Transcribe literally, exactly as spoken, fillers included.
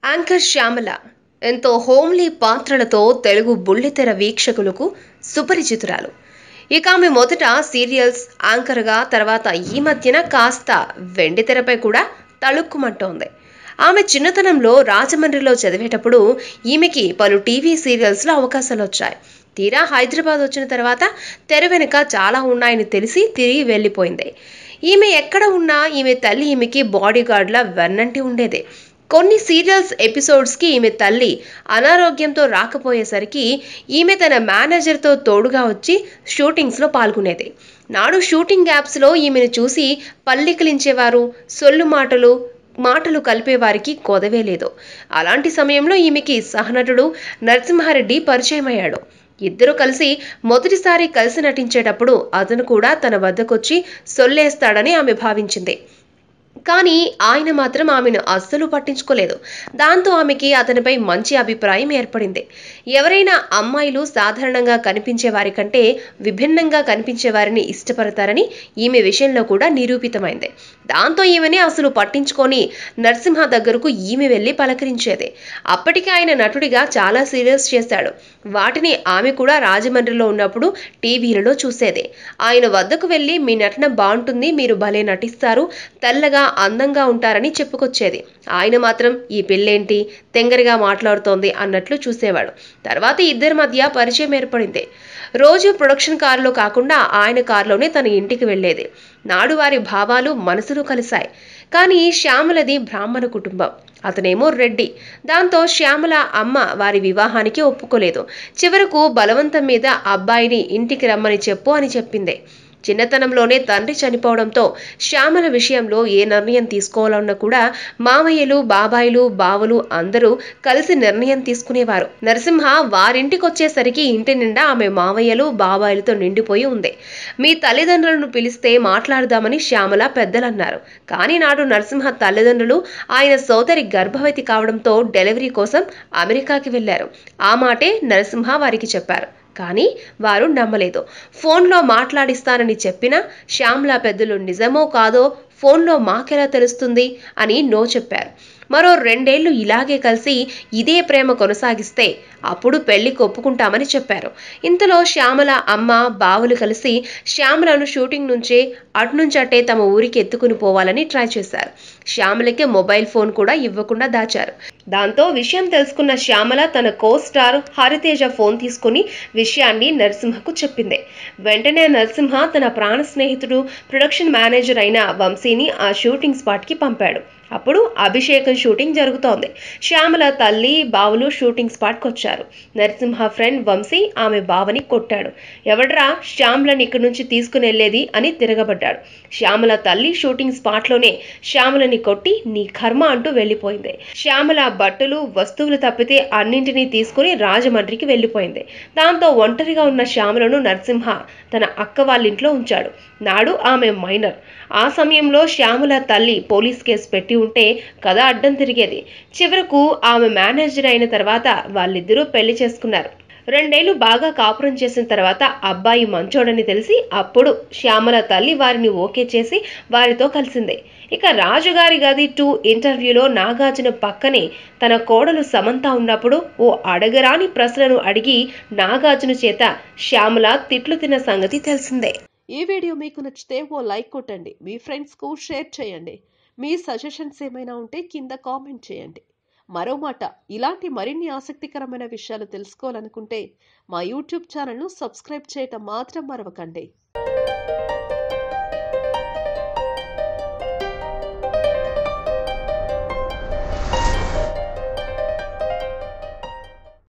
Anchor Shyamala ఎంతో homely పాత్రలతో తెలుగు బుల్లితెర వీక్షకులకు సుపరిచితురాలు. ఇక ఆమె మొదట సీరియల్స్ యాంకర్గా, తర్వాత ఈ మధ్యన కాస్త వెండితెరపై కూడా తళుక్కుమంటోంది. ఆమె చిన్నతనంలో రాజమండ్రిలో చదివేటప్పుడు ఈమెకి పలు టీవీ సీరియల్స్లో అవకాశాలు వచ్చాయి. తీరా హైదరాబాద్ వచ్చిన తర్వాత తెర వెనుక చాలా ఉన్నాయని తెలిసి తిరిగి వెళ్ళిపోయింది. ఈమె ఎక్కడ ఉన్నా ఈమె తల్లి ఈమెకి బాడీ గార్డ్లా వెన్నంటి ఉండేది. కొన్ని సీరియల్స్ ఎపిసోడ్స్కి ఈమె తల్లి అనారోగ్యంతో రాకపోయేసరికి ఈమె తన మేనేజర్తో తోడుగా వచ్చి షూటింగ్స్లో పాల్గొనేది. నాడు షూటింగ్ గ్యాప్స్లో ఈమెను చూసి పల్లికలించేవారు, సొల్లు మాటలు మాటలు కలిపేవారికి కొదవే లేదు. అలాంటి సమయంలో ఈమెకి సహనటుడు నరసింహారెడ్డి పరిచయమయ్యాడు. ఇద్దరు కలిసి మొదటిసారి కలిసి నటించేటప్పుడు అతను కూడా తన వద్దకొచ్చి సొల్లేస్తాడని ఆమె భావించింది. కానీ ఆయన మాత్రం ఆమెను అస్సలు పట్టించుకోలేదు. దాంతో ఆమెకి అతనిపై మంచి అభిప్రాయం ఏర్పడింది. ఎవరైనా అమ్మాయిలు సాధారణంగా కనిపించే వారి కంటే విభిన్నంగా కనిపించే వారిని ఇష్టపడతారని ఈమె విషయంలో కూడా నిరూపితమైంది. దాంతో ఈమెని అసలు పట్టించుకొని నరసింహ దగ్గరకు ఈమె వెళ్ళి పలకరించేది. అప్పటికే ఆయన నటుడిగా చాలా సీరియల్స్ చేశాడు. వాటిని ఆమె కూడా రాజమండ్రిలో ఉన్నప్పుడు టీవీలలో చూసేది. ఆయన వద్దకు వెళ్ళి మీ నటన బాగుంటుంది, మీరు భలే నటిస్తారు, తెల్లగా అందంగా ఉంటారని చెప్పుకొచ్చేది. ఆయన మాత్రం ఈ పిల్లేంటి తెంగరగా మాట్లాడుతోంది అన్నట్లు చూసేవాడు. తర్వాత ఇద్దరి మధ్య పరిచయం ఏర్పడింది. రోజు ప్రొడక్షన్ కారులో కాకుండా ఆయన కారులోనే తన ఇంటికి వెళ్లేది. నాడు వారి భావాలు మనసులు కలిశాయి. కానీ శ్యామలది బ్రాహ్మణ కుటుంబం, అతనేమో రెడ్డి. దాంతో శ్యామల అమ్మ వారి వివాహానికి ఒప్పుకోలేదు. చివరకు బలవంతం మీద అబ్బాయిని ఇంటికి రమ్మని చెప్పు అని చెప్పింది. చిన్నతనంలోనే తండ్రి చనిపోవడంతో శ్యామల విషయంలో ఏ నిర్ణయం తీసుకోవాలన్నా కూడా మామయ్యలు, బాబాయిలు, బావలు అందరూ కలిసి నిర్ణయం తీసుకునేవారు. నరసింహ వారింటికి వచ్చేసరికి ఇంటి నిండా ఆమె మామయ్యలు, బాబాయిలతో నిండిపోయి ఉంది. మీ తల్లిదండ్రులను పిలిస్తే మాట్లాడదామని శ్యామల పెద్దలన్నారు. కానీ నాడు నరసింహ తల్లిదండ్రులు ఆయన సోదరి గర్భవతి కావడంతో డెలివరీ కోసం అమెరికాకి వెళ్లారు. ఆ మాటే నరసింహ వారికి చెప్పారు. కానీ వారు నమ్మలేదు. ఫోన్లో మాట్లాడిస్తానని చెప్పినా శ్యామల పెద్దలు నిజమో కాదో ఫోన్లో మాకెలా తెలుస్తుంది అని నో చెప్పారు. మరో రెండేళ్లు ఇలాగే కలిసి ఇదే ప్రేమ కొనసాగిస్తే అప్పుడు పెళ్లికి ఒప్పుకుంటామని చెప్పారు. ఇంతలో శ్యామల అమ్మ, బావులు కలిసి శ్యామలను షూటింగ్ నుంచే అటునుంచటే తమ ఊరికి ఎత్తుకుని పోవాలని ట్రై చేశారు. శ్యామలకి మొబైల్ ఫోన్ కూడా ఇవ్వకుండా దాచారు. దాంతో విషయం తెలుసుకున్న శ్యామల తన కో స్టార్ హరితేజ ఫోన్ తీసుకుని విషయాన్ని నరసింహకు చెప్పింది. వెంటనే నరసింహ తన ప్రాణ స్నేహితుడు ప్రొడక్షన్ మేనేజర్ అయిన వంశీని ఆ షూటింగ్ స్పాట్ కి పంపాడు. అప్పుడు అభిషేకం షూటింగ్ జరుగుతోంది. శ్యామల తల్లి, బావులు షూటింగ్ స్పాట్కి వచ్చారు. నరసింహ ఫ్రెండ్ వంశీ ఆమె బావని కొట్టాడు. ఎవడ్రా శ్యామలని ఇక్కడి నుంచి తీసుకుని వెళ్లేది అని తిరగబడ్డాడు. శ్యామల తల్లి షూటింగ్ స్పాట్లోనే శ్యామలని కొట్టి నీ కర్మ అంటూ వెళ్లిపోయింది. శ్యామల బట్టలు, వస్తువులు తప్పితే అన్నింటినీ తీసుకుని రాజమండ్రికి వెళ్లిపోయింది. దాంతో ఒంటరిగా ఉన్న శ్యామలను నరసింహ తన అక్క వాళ్ళింట్లో ఉంచాడు. నాడు ఆమె మైనర్. ఆ సమయంలో శ్యామల తల్లి పోలీస్ కేసు పెట్టి ఉంటే కథ అడ్డం తిరిగేది. చివరకు ఆమె మేనేజర్ అయిన తర్వాత వాళ్ళిద్దరూ పెళ్లి చేసుకున్నారు. రెండేళ్లు బాగా కాపురం చేసిన తర్వాత అబ్బాయి మంచోడని తెలిసి అప్పుడు శ్యామల తల్లి వారిని ఓకే చేసి వారితో కలిసింది. ఇక రాజుగారి గది టూ ఇంటర్వ్యూలో నాగార్జున పక్కనే తన కోడలు సమంత ఉన్నప్పుడు ఓ అడగరాని ప్రశ్నను అడిగి నాగార్జున చేత శ్యామల తిట్లు తిన్న సంగతి తెలిసిందే. ఈ వీడియో మీకు నచ్చితే ఓ లైక్ కొట్టండి, మీ ఫ్రెండ్స్కు షేర్ చేయండి. మీ సజెషన్స్ ఏమైనా ఉంటే కింద కామెంట్ చేయండి. మరో మాట, ఇలాంటి మరిన్ని ఆసక్తికరమైన విషయాలు తెలుసుకోవాలనుకుంటే మా యూట్యూబ్ ఛానల్ను సబ్స్క్రైబ్ చేయటం మాత్రం మరవకండి.